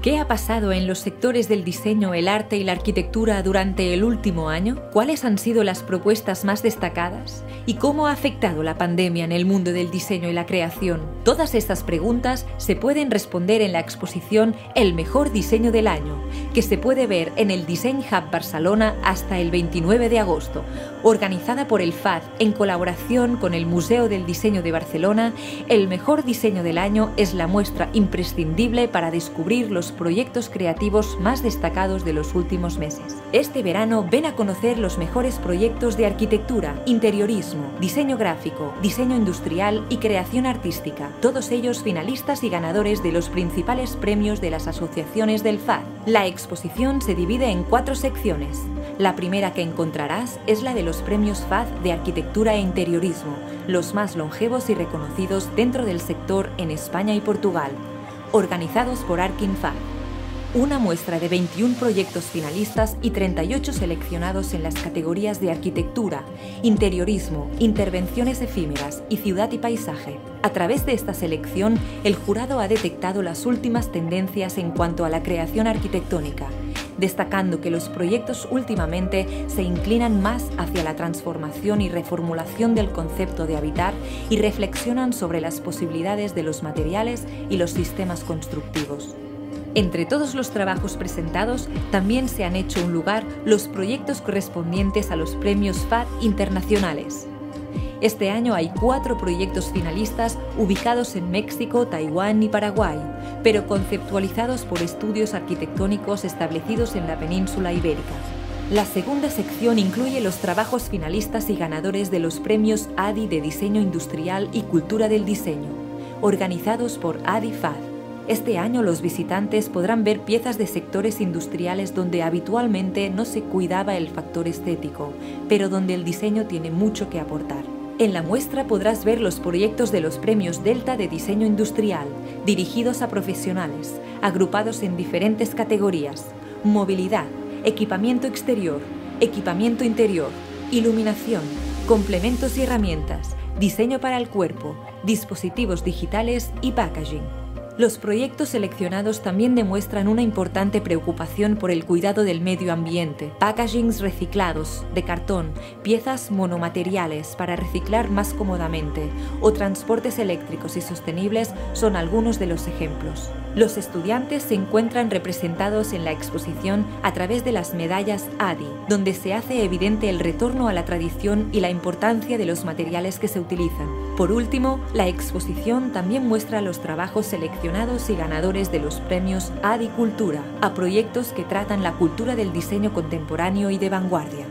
¿Qué ha pasado en los sectores del diseño, el arte y la arquitectura durante el último año? ¿Cuáles han sido las propuestas más destacadas? ¿Y cómo ha afectado la pandemia en el mundo del diseño y la creación? Todas estas preguntas se pueden responder en la exposición El mejor diseño del año, que se puede ver en el Design Hub Barcelona hasta el 29 de agosto, organizada por el FAD en colaboración con el Museo del Diseño de Barcelona. El mejor diseño del año es la muestra imprescindible para descubrir los proyectos creativos más destacados de los últimos meses. Este verano ven a conocer los mejores proyectos de arquitectura, interiorismo, diseño gráfico, diseño industrial y creación artística, todos ellos finalistas y ganadores de los principales premios de las asociaciones del FAD. La exposición se divide en 4 secciones. La primera que encontrarás es la de los premios FAD de arquitectura e interiorismo, los más longevos y reconocidos dentro del sector en España y Portugal, organizados por Arkin FAD. Una muestra de 21 proyectos finalistas y 38 seleccionados en las categorías de arquitectura, interiorismo, intervenciones efímeras y ciudad y paisaje. A través de esta selección, el jurado ha detectado las últimas tendencias en cuanto a la creación arquitectónica, destacando que los proyectos últimamente se inclinan más hacia la transformación y reformulación del concepto de habitar y reflexionan sobre las posibilidades de los materiales y los sistemas constructivos. Entre todos los trabajos presentados, también se han hecho un lugar los proyectos correspondientes a los premios FAD internacionales. Este año hay 4 proyectos finalistas ubicados en México, Taiwán y Paraguay, pero conceptualizados por estudios arquitectónicos establecidos en la península ibérica. La segunda sección incluye los trabajos finalistas y ganadores de los premios ADI de Diseño Industrial y Cultura del Diseño, organizados por ADI FAD. Este año los visitantes podrán ver piezas de sectores industriales donde habitualmente no se cuidaba el factor estético, pero donde el diseño tiene mucho que aportar. En la muestra podrás ver los proyectos de los premios Delta de Diseño Industrial, dirigidos a profesionales, agrupados en diferentes categorías: movilidad, equipamiento exterior, equipamiento interior, iluminación, complementos y herramientas, diseño para el cuerpo, dispositivos digitales y packaging. Los proyectos seleccionados también demuestran una importante preocupación por el cuidado del medio ambiente. Packagings reciclados, de cartón, piezas monomateriales para reciclar más cómodamente o transportes eléctricos y sostenibles son algunos de los ejemplos. Los estudiantes se encuentran representados en la exposición a través de las medallas ADI, donde se hace evidente el retorno a la tradición y la importancia de los materiales que se utilizan. Por último, la exposición también muestra los trabajos seleccionados y ganadores de los premios ADI Cultura, a proyectos que tratan la cultura del diseño contemporáneo y de vanguardia.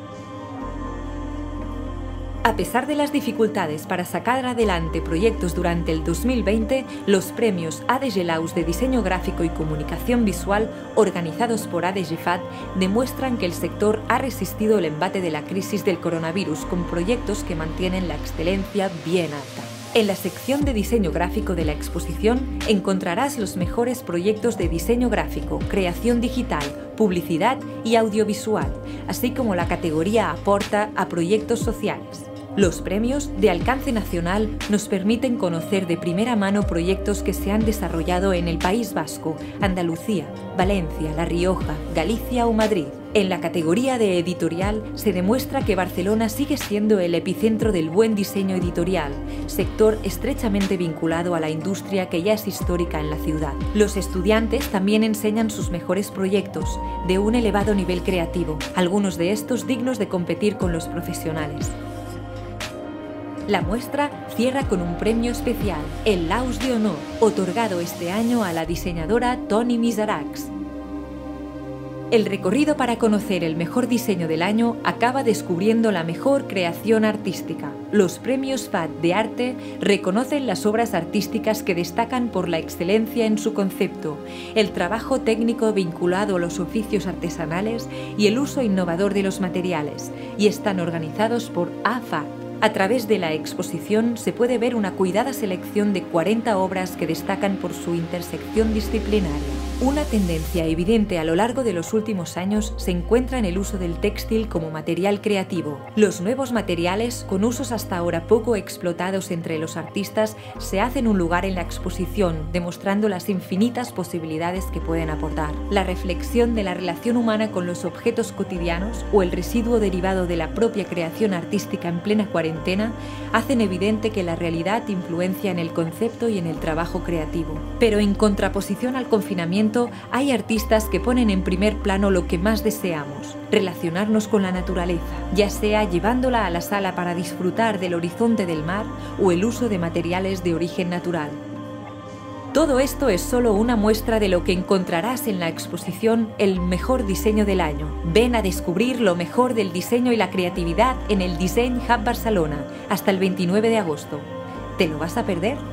A pesar de las dificultades para sacar adelante proyectos durante el 2020, los premios ADG Laus de Diseño Gráfico y Comunicación Visual, organizados por ADG FAD, demuestran que el sector ha resistido el embate de la crisis del coronavirus con proyectos que mantienen la excelencia bien alta. En la sección de diseño gráfico de la exposición encontrarás los mejores proyectos de diseño gráfico, creación digital, publicidad y audiovisual, así como la categoría Aporta a proyectos sociales. Los premios, de alcance nacional, nos permiten conocer de primera mano proyectos que se han desarrollado en el País Vasco, Andalucía, Valencia, La Rioja, Galicia o Madrid. En la categoría de editorial se demuestra que Barcelona sigue siendo el epicentro del buen diseño editorial, sector estrechamente vinculado a la industria que ya es histórica en la ciudad. Los estudiantes también enseñan sus mejores proyectos, de un elevado nivel creativo, algunos de estos dignos de competir con los profesionales. La muestra cierra con un premio especial, el Laus de Honor, otorgado este año a la diseñadora Toni Misarax. El recorrido para conocer el mejor diseño del año acaba descubriendo la mejor creación artística. Los premios FAD de arte reconocen las obras artísticas que destacan por la excelencia en su concepto, el trabajo técnico vinculado a los oficios artesanales y el uso innovador de los materiales, y están organizados por AFAD, A través de la exposición se puede ver una cuidada selección de 40 obras que destacan por su intersección disciplinaria. Una tendencia evidente a lo largo de los últimos años se encuentra en el uso del textil como material creativo. Los nuevos materiales, con usos hasta ahora poco explotados entre los artistas, se hacen un lugar en la exposición, demostrando las infinitas posibilidades que pueden aportar. La reflexión de la relación humana con los objetos cotidianos o el residuo derivado de la propia creación artística en plena cuarentena hacen evidente que la realidad influencia en el concepto y en el trabajo creativo. Pero en contraposición al confinamiento, hay artistas que ponen en primer plano lo que más deseamos: relacionarnos con la naturaleza, ya sea llevándola a la sala para disfrutar del horizonte del mar o el uso de materiales de origen natural. Todo esto es solo una muestra de lo que encontrarás en la exposición El mejor diseño del año. Ven a descubrir lo mejor del diseño y la creatividad en el Design Hub Barcelona hasta el 29 de agosto. ¿Te lo vas a perder?